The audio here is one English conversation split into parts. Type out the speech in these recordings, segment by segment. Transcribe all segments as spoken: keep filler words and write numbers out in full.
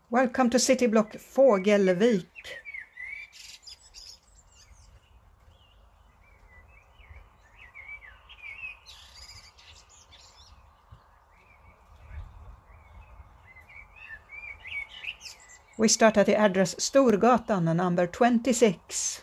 Welcome to city block Fågelvik. We start at the address Storgatan, number twenty-six.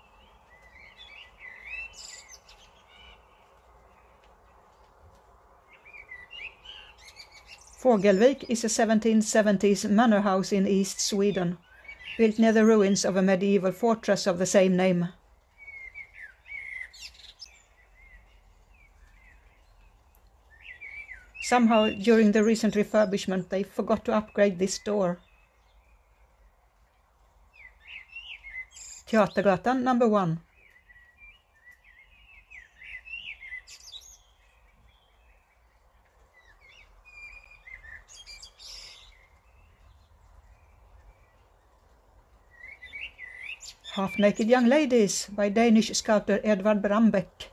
Fågelvik is a seventeen seventies manor house in East Sweden, built near the ruins of a medieval fortress of the same name. Somehow, during the recent refurbishment, they forgot to upgrade this door. Teatergatan, number one. Half-Naked Young Ladies by Danish sculptor Edvard Brambeck.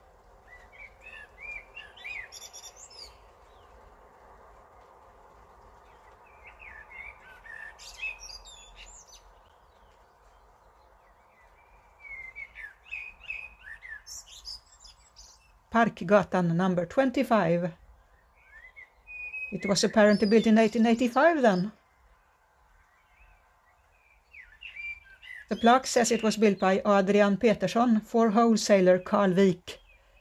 Parkgatan, number twenty-five. It was apparently built in eighteen eighty-five then. The plaque says it was built by Adrian Peterson for wholesaler Carl Wijk.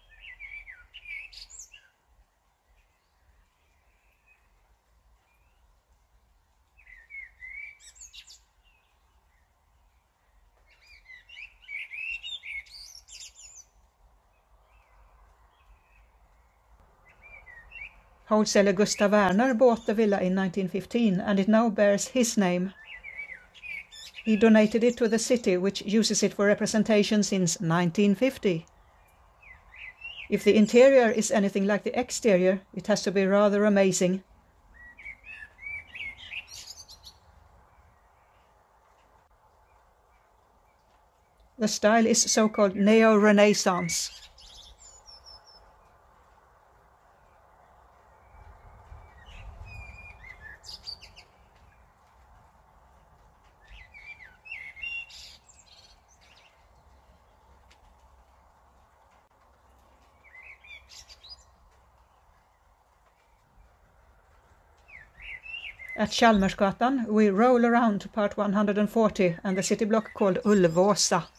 Wholesaler Gustaf Werner bought the villa in nineteen fifteen and it now bears his name. He donated it to the city, which uses it for representation since nineteen fifty. If the interior is anything like the exterior, it has to be rather amazing. The style is so-called neo-Renaissance. At Chalmersgatan, we roll around to part one hundred forty and the city block called Ulvåsa.